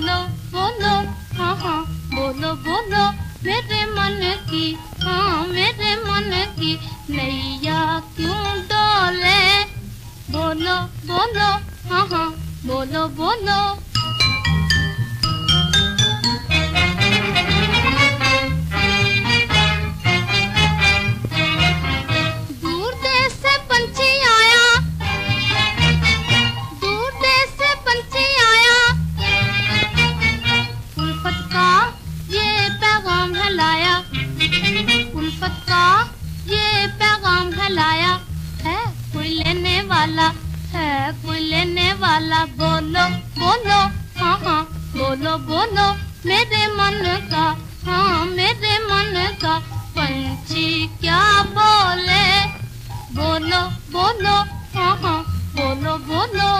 बोलो बोलो हाँ हाँ बोलो बोलो मेरे मन की हाँ मेरे मन की नैया क्यों डोले। बोलो बोलो हाँ हाँ बोलो बोलो। दूर देश से पंछी आया, दूर देश से पंछी आया, उल्फत का ये पैगाम है लाया, उल्फत का ये पैगाम है लाया। है कोई लेने वाला, है कोई लेने वाला। बोलो बोलो हाँ हाँ बोलो बोलो मेरे मन का हाँ मेरे मन का पंछी क्या बोले। बोलो बोलो हाँ हाँ बोलो बोलो।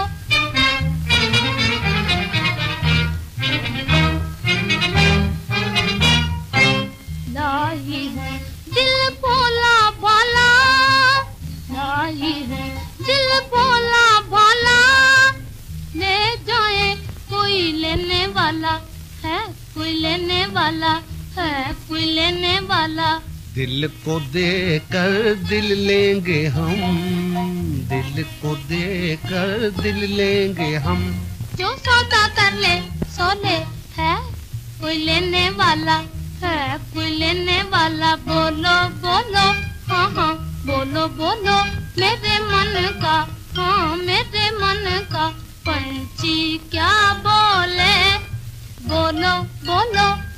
लाई है दिल भोला भाला, लाई है दिल भोला भाला, ले जाए कोई लेने वाला, है कोई लेने वाला, है कोई लेने वाला। दिल को देकर दिल लेंगे हम, दिल को देकर दिल लेंगे हम। जो सौदा कर ले सो ले, है कोई लेने वाला, है कोई लेने वाला। बोलो बोलो हाँ हाँ बोलो बोलो मेरे मन का हाँ मेरे मन का पंछी क्या बोले। बोलो बोलो